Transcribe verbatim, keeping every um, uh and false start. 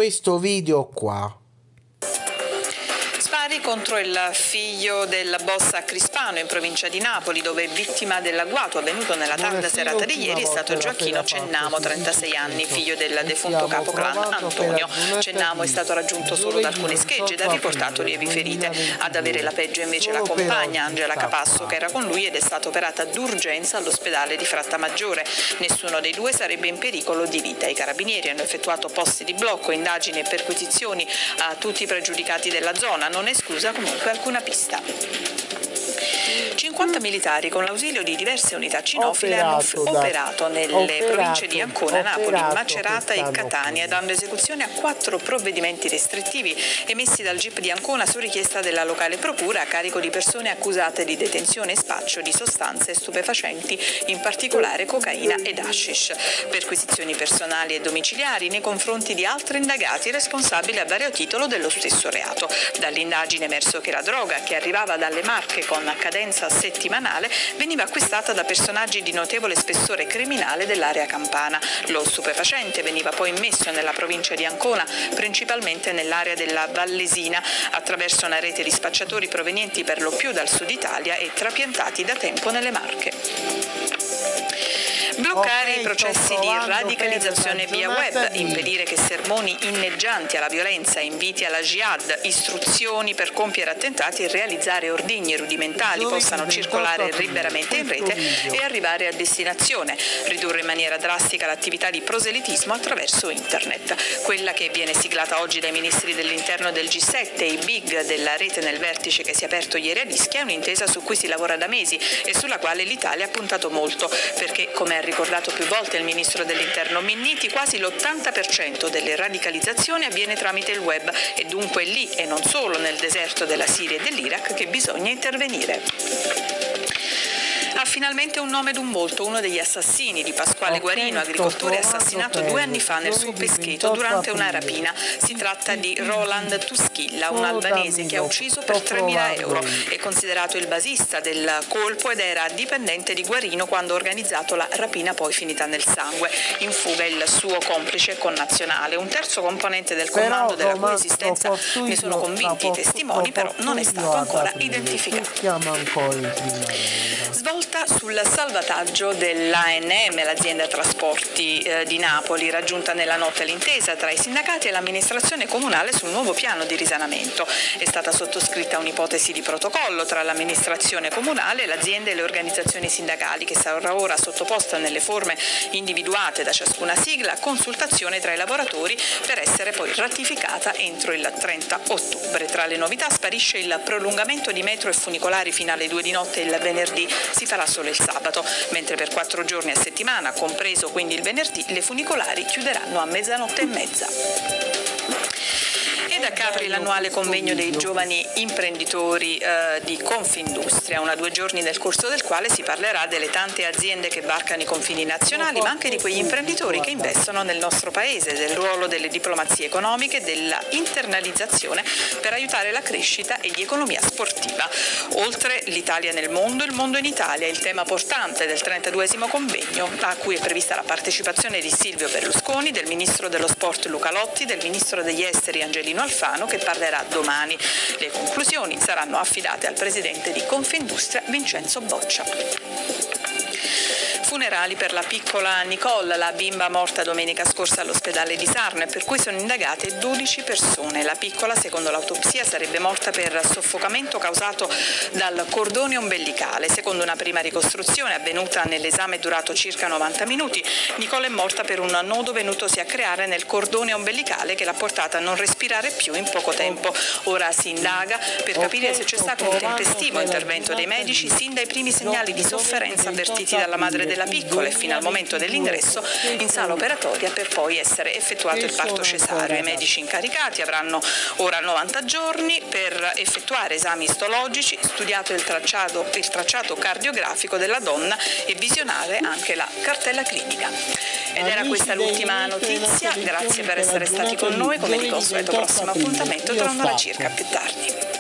questo video qua. Contro il figlio del boss a Crispano in provincia di Napoli, dove vittima dell'agguato avvenuto nella tarda serata di ieri è stato Gioacchino Cennamo, trentasei anni, figlio del defunto capo clan Antonio. Cennamo è stato raggiunto solo da alcune schegge ed ha riportato lievi ferite. Ad avere la peggio invece la compagna Angela Capasso, che era con lui ed è stata operata d'urgenza all'ospedale di Frattamaggiore. Nessuno dei due sarebbe in pericolo di vita. I carabinieri hanno effettuato posti di blocco, indagini e perquisizioni a tutti i pregiudicati della zona. Non è esclusa comunque alcuna pista. cinquanta militari con l'ausilio di diverse unità cinofile hanno operato nelle operato, province di Ancona, Napoli, Macerata e Catania, dando esecuzione a quattro provvedimenti restrittivi emessi dal G I P di Ancona su richiesta della locale procura a carico di persone accusate di detenzione e spaccio di sostanze stupefacenti, in particolare cocaina ed hashish. Perquisizioni personali e domiciliari nei confronti di altri indagati responsabili a vario titolo dello stesso reato. Dall'indagine è emerso che la droga, che arrivava dalle Marche con cadenza settimanale, veniva acquistata da personaggi di notevole spessore criminale dell'area campana. Lo stupefacente veniva poi immesso nella provincia di Ancona, principalmente nell'area della Vallesina, attraverso una rete di spacciatori provenienti per lo più dal sud Italia e trapiantati da tempo nelle Marche. Bloccare okay, i processi di radicalizzazione via web, impedire che sermoni inneggianti alla violenza, inviti alla jihad, istruzioni per compiere attentati e realizzare ordigni rudimentali possano circolare liberamente in rete e arrivare a destinazione, ridurre in maniera drastica l'attività di proselitismo attraverso internet. Quella che viene siglata oggi dai ministri dell'interno del G sette e i big della rete nel vertice che si è aperto ieri a Ischia è un'intesa su cui si lavora da mesi e sulla quale l'Italia ha puntato molto, perché come ha ricordato più volte il ministro dell'interno Minniti, quasi l'ottanta per cento delle radicalizzazioni avviene tramite il web e dunque lì e non solo nel deserto della Siria e dell'Iraq che bisogna intervenire. Ha finalmente un nome ed un volto, uno degli assassini di Pasquale Guarino, agricoltore assassinato due anni fa nel suo pescheto durante una rapina. Si tratta di Roland Tuschilla, un albanese che ha ucciso per tremila euro. È considerato il basista del colpo ed era dipendente di Guarino quando ha organizzato la rapina poi finita nel sangue. In fuga il suo complice connazionale. Un terzo componente del comando della cui esistenza ne sono convinti i testimoni, però non è stato ancora identificato. Svolta sul salvataggio dell'A N M, l'azienda trasporti eh, di Napoli, raggiunta nella notte l'intesa tra i sindacati e l'amministrazione comunale sul nuovo piano di risanamento. È stata sottoscritta un'ipotesi di protocollo tra l'amministrazione comunale, l'azienda e le organizzazioni sindacali, che sarà ora sottoposta nelle forme individuate da ciascuna sigla a consultazione tra i lavoratori per essere poi ratificata entro il trenta ottobre. Tra le novità sparisce il prolungamento di metro e funicolari fino alle due di notte il venerdì. Si farà solo il sabato, mentre per quattro giorni a settimana, compreso quindi il venerdì, le funicolari chiuderanno a mezzanotte e mezza. Ed a Capri l'annuale convegno dei giovani imprenditori eh, di Confindustria, una due giorni nel corso del quale si parlerà delle tante aziende che varcano i confini nazionali, ma anche di quegli imprenditori che investono nel nostro paese, del ruolo delle diplomazie economiche, della internalizzazione per aiutare la crescita e di economia sportiva. Oltre l'Italia nel mondo, il mondo in Italia, il tema portante del trentaduesimo convegno, a cui è prevista la partecipazione di Silvio Berlusconi, del ministro dello sport Luca Lotti, del ministro degli esteri Angelino Alfano, che parlerà domani. Le conclusioni saranno affidate al presidente di Confindustria Vincenzo Boccia. Funerali per la piccola Nicole, la bimba morta domenica scorsa all'ospedale di Sarne, per cui sono indagate dodici persone. La piccola, secondo l'autopsia, sarebbe morta per soffocamento causato dal cordone ombelicale. Secondo una prima ricostruzione avvenuta nell'esame durato circa novanta minuti, Nicole è morta per un nodo venutosi a creare nel cordone ombelicale che l'ha portata a non respirare più in poco tempo. Ora si indaga per capire se c'è stato un tempestivo intervento dei medici sin dai primi segnali di sofferenza avvertiti dalla madre della piccola e fino al momento dell'ingresso in sala operatoria per poi essere effettuato il parto cesareo. I medici incaricati avranno ora novanta giorni per effettuare esami istologici, studiato il tracciato, il tracciato cardiografico della donna e visionare anche la cartella clinica. Ed era questa l'ultima notizia, grazie per essere stati con noi, come di consueto prossimo appuntamento tra un'ora circa più tardi.